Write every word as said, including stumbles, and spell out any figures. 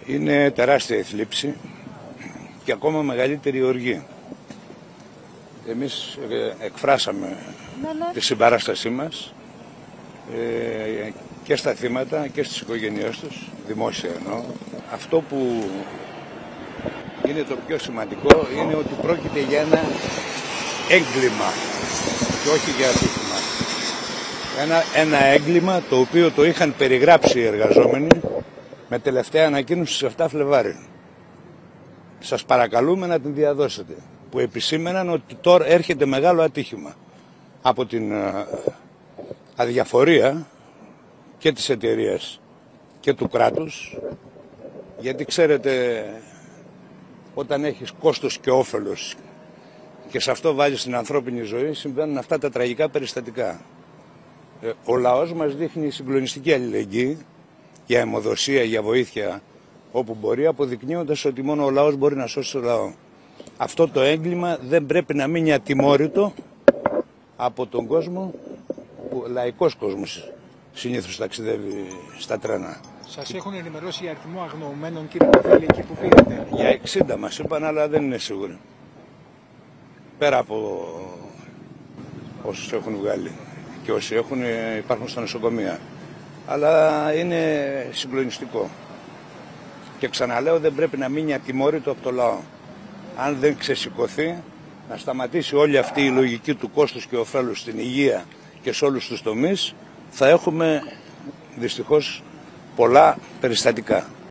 Είναι τεράστια η θλίψη και ακόμα μεγαλύτερη η οργή. Εμείς εκφράσαμε ναι, ναι. τη συμπαράστασή μας ε, και στα θύματα και στις οικογένειές τους, δημόσια εννοώ. Αυτό που είναι το πιο σημαντικό είναι ότι πρόκειται για ένα έγκλημα και όχι για ατύχημα. Ένα, ένα έγκλημα το οποίο το είχαν περιγράψει οι εργαζόμενοι με τελευταία ανακοίνωση στις επτά Φλεβάρι. Σας παρακαλούμε να την διαδώσετε, που επισήμεναν ότι τώρα έρχεται μεγάλο ατύχημα από την αδιαφορία και της εταιρείας και του κράτους, γιατί ξέρετε όταν έχεις κόστος και όφελος και σε αυτό βάλεις την ανθρώπινη ζωή, συμβαίνουν αυτά τα τραγικά περιστατικά. Ο λαός μας δείχνει συγκλονιστική αλληλεγγύη για αιμοδοσία, για βοήθεια όπου μπορεί, αποδεικνύοντας ότι μόνο ο λαός μπορεί να σώσει το λαό. Αυτό το έγκλημα δεν πρέπει να μείνει ατιμόρυτο από τον κόσμο, που λαϊκός κόσμος συνήθως ταξιδεύει στα τρένα. Σας έχουν ενημερώσει για αριθμό αγνοωμένων, κύριε Κοφέλη, εκεί που πήγατε? Για εξήντα μας είπαν, αλλά δεν είναι σίγουροι. Πέρα από όσους έχουν βγάλει και όσοι έχουν, υπάρχουν στα νοσοκομεία. Αλλά είναι συγκλονιστικό. Και ξαναλέω, δεν πρέπει να μείνει ατιμόρυτο από το λαό. Αν δεν ξεσηκωθεί, να σταματήσει όλη αυτή η λογική του κόστους και ωφέλους στην υγεία και σε όλους τους τομείς, θα έχουμε δυστυχώς πολλά περιστατικά.